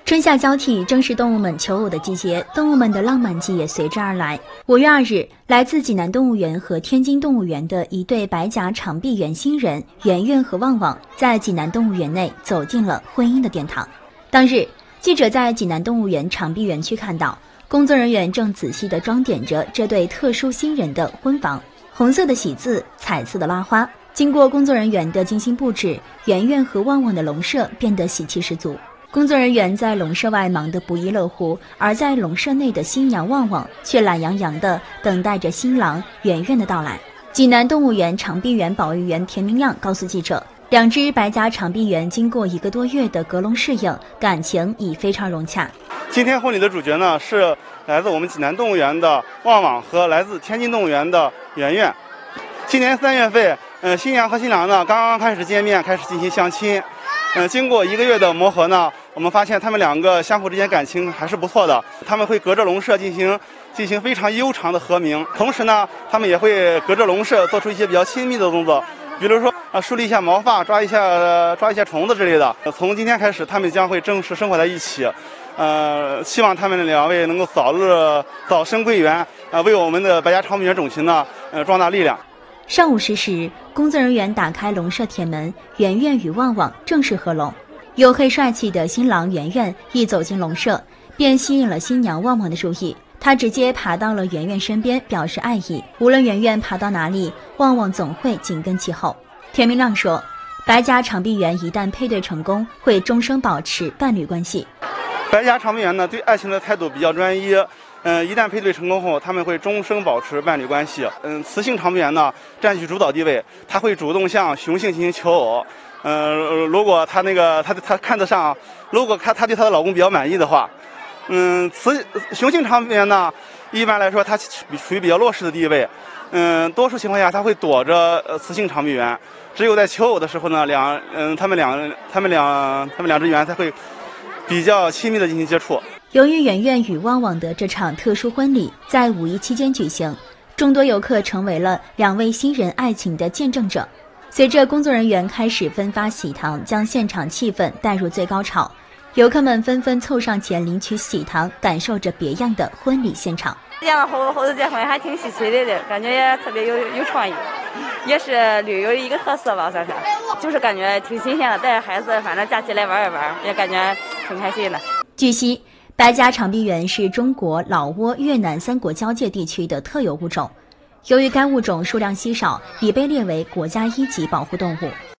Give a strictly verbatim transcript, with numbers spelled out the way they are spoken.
春夏交替，正是动物们求偶的季节，动物们的浪漫季也随之而来。五月二日，来自济南动物园和天津动物园的一对白颊长臂猿新人圆圆和旺旺，在济南动物园内走进了婚姻的殿堂。当日，记者在济南动物园长臂园区看到，工作人员正仔细地装点着这对特殊新人的婚房，红色的喜字，彩色的拉花。经过工作人员的精心布置，圆圆和旺旺的笼舍变得喜气十足。工作人员在笼舍外忙得不亦乐乎，而在笼舍内的新娘旺旺却懒洋洋地等待着新郎圆圆的到来。济南动物园长臂猿保育员田明亮告诉记者，两只白颊长臂猿经过一个多月的隔笼适应，感情已非常融洽。 今天婚礼的主角呢是来自我们济南动物园的旺旺和来自天津动物园的圆圆。今年三月份，呃，新娘和新郎呢刚刚开始见面，开始进行相亲。嗯、呃，经过一个月的磨合呢，我们发现他们两个相互之间感情还是不错的。他们会隔着笼舍进行进行非常悠长的和鸣，同时呢，他们也会隔着笼舍做出一些比较亲密的动作，比如说啊，梳理一下毛发，抓一下、呃、抓一下虫子之类的。从今天开始，他们将会正式生活在一起。呃，希望他们两位能够早日早生贵园，呃，为我们的白颊长臂猿种群呢，呃，壮大力量。 上午十时，工作人员打开笼舍铁门，圆圆与旺旺正式合笼。黝黑帅气的新郎圆圆一走进笼舍，便吸引了新娘旺旺的注意。他直接爬到了圆圆身边，表示爱意。无论圆圆爬到哪里，旺旺总会紧跟其后。田明亮说，白颊长臂猿一旦配对成功，会终生保持伴侣关系。 白颊长臂猿呢，对爱情的态度比较专一。嗯，一旦配对成功后，他们会终生保持伴侣关系。嗯，雌性长臂猿呢占据主导地位，它会主动向雄性进行求偶。呃，如果它那个它它看得上，如果它它对它的老公比较满意的话，嗯，雌雄性长臂猿呢，一般来说它处于比较弱势的地位。嗯，多数情况下它会躲着呃雌性长臂猿，只有在求偶的时候呢，两嗯他们两他们两他们两只猿才会比较亲密的进行接触。 由于圆圆与旺旺的这场特殊婚礼在五一期间举行，众多游客成为了两位新人爱情的见证者。随着工作人员开始分发喜糖，将现场气氛带入最高潮，游客们纷纷凑上前领取喜糖，感受着别样的婚礼现场。 这样的猴猴子结婚还挺稀奇的的，感觉也特别有有创意，也是旅游一个特色吧，算是，就是感觉挺新鲜的，带着孩子，反正假期来玩一玩，也感觉挺开心的。 据悉，白颊长臂猿是中国、老挝、越南三国交界地区的特有物种，由于该物种数量稀少，已被列为国家一级保护动物。